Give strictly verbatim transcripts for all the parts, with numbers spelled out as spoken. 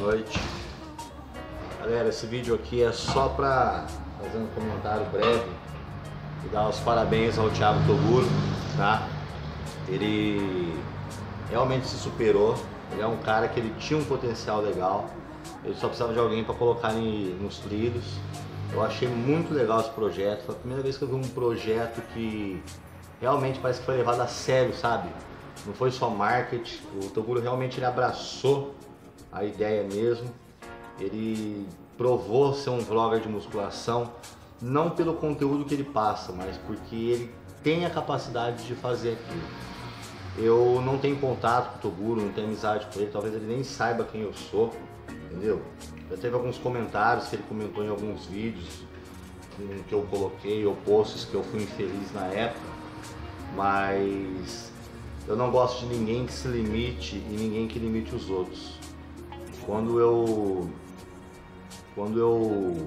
noite. Galera, esse vídeo aqui é só para fazer um comentário breve e dar os parabéns ao Thiago Toguro, tá? Ele realmente se superou, ele é um cara que ele tinha um potencial legal, ele só precisava de alguém para colocar ele nos trilhos. Eu achei muito legal esse projeto, foi a primeira vez que eu vi um projeto que realmente parece que foi levado a sério, sabe? Não foi só marketing, o Toguro realmente ele abraçou a ideia mesmo. Ele provou ser um vlogger de musculação, não pelo conteúdo que ele passa, mas porque ele tem a capacidade de fazer aquilo. Eu não tenho contato com o Toguro, não tenho amizade com ele, talvez ele nem saiba quem eu sou, entendeu? Já teve alguns comentários que ele comentou em alguns vídeos que eu coloquei, ou posts que eu fui infeliz na época, mas eu não gosto de ninguém que se limite e ninguém que limite os outros. Quando eu quando eu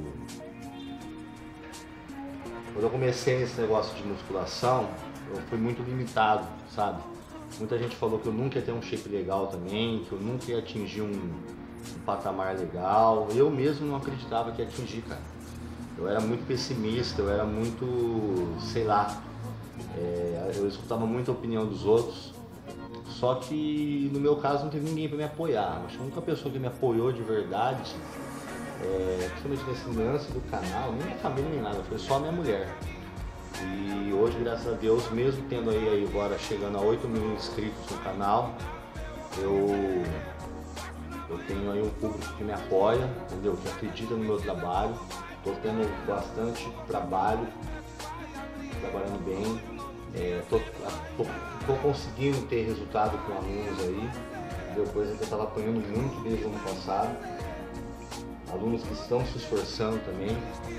quando eu comecei nesse negócio de musculação, eu fui muito limitado, sabe? Muita gente falou que eu nunca ia ter um shape legal também, que eu nunca ia atingir um, um patamar legal. Eu mesmo não acreditava que ia atingir, cara. Eu era muito pessimista, eu era muito, sei lá, é, eu escutava muito a opinião dos outros. Só que no meu caso não teve ninguém para me apoiar. Acho que a única pessoa que me apoiou de verdade, é, principalmente nesse lance do canal, nem minha família nem nada, foi só a minha mulher. E hoje, graças a Deus, mesmo tendo aí, aí agora chegando a oito mil inscritos no canal, eu, eu tenho aí um público que me apoia, entendeu? Que acredita no meu trabalho. Estou tendo bastante trabalho, trabalhando bem. É, tô, tô, tô conseguindo ter resultado com alunos aí, entendeu? Coisa que eu estava apanhando muito desde o ano passado. Alunos que estão se esforçando também.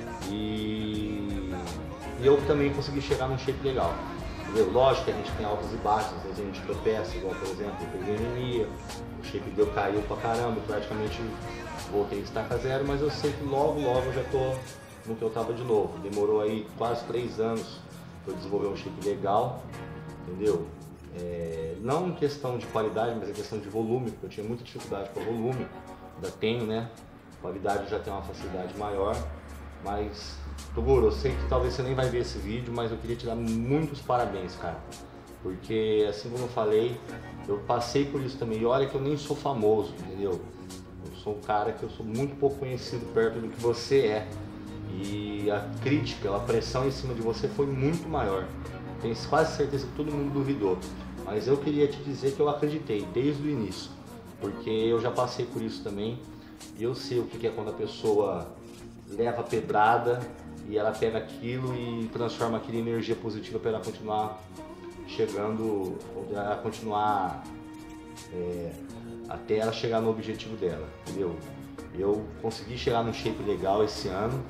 E, e eu também consegui chegar num shape legal, entendeu? Lógico que a gente tem altos e baixos, às vezes a gente tropeça, igual por exemplo, eu peguei anemia, o shape deu, caiu pra caramba, praticamente voltei a estaca zero, mas eu sei que logo, logo eu já tô no que eu tava de novo. Demorou aí quase três anos para desenvolver um shape legal, entendeu? É, não em questão de qualidade, mas em questão de volume, porque eu tinha muita dificuldade com volume, ainda tenho, né? Qualidade já tem uma facilidade maior, mas Toguro, eu sei que talvez você nem vai ver esse vídeo, mas eu queria te dar muitos parabéns, cara, porque assim como eu falei, eu passei por isso também, e olha que eu nem sou famoso, entendeu? Eu sou um cara que eu sou muito pouco conhecido perto do que você é, e a crítica, a pressão em cima de você foi muito maior. Tenho quase certeza que todo mundo duvidou, mas eu queria te dizer que eu acreditei desde o início, porque eu já passei por isso também, e eu sei o que é quando a pessoa leva pedrada e ela pega aquilo e transforma aquilo em energia positiva para ela continuar chegando, para ela continuar é, até ela chegar no objetivo dela, entendeu? Eu consegui chegar num shape legal esse ano,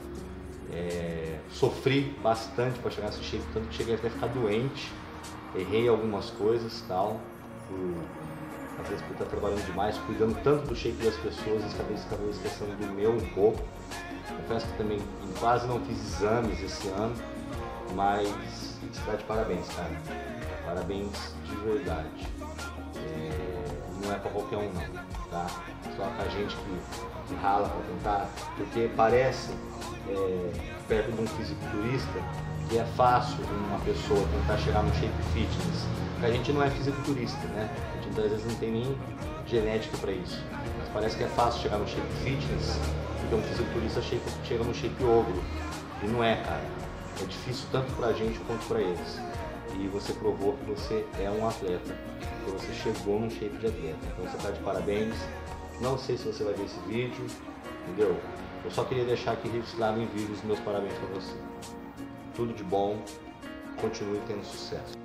é, sofri bastante para chegar nesse shape, tanto que cheguei até a ficar doente, errei algumas coisas, tal, por, às vezes por estar trabalhando demais, cuidando tanto do shape das pessoas, acabei, acabei esquecendo do meu um pouco. Confesso que também quase não fiz exames esse ano, mas te dá de parabéns, cara. Parabéns de verdade. É, não é pra qualquer um não, tá? Só pra gente que, que rala pra tentar, porque parece, é, perto de um fisiculturista, que é fácil uma pessoa tentar chegar no shape fitness. Porque a gente não é fisiculturista, né? A gente às vezes não tem nem genética pra isso. Mas parece que é fácil chegar no shape fitness, porque um fisiculturista chega no shape ogro. E não é, cara. É difícil tanto pra gente quanto pra eles. E você provou que você é um atleta, que você chegou num shape de atleta. Então você tá de parabéns. Não sei se você vai ver esse vídeo, entendeu? Eu só queria deixar aqui registrado em vídeo os meus parabéns pra você. Tudo de bom, continue tendo sucesso.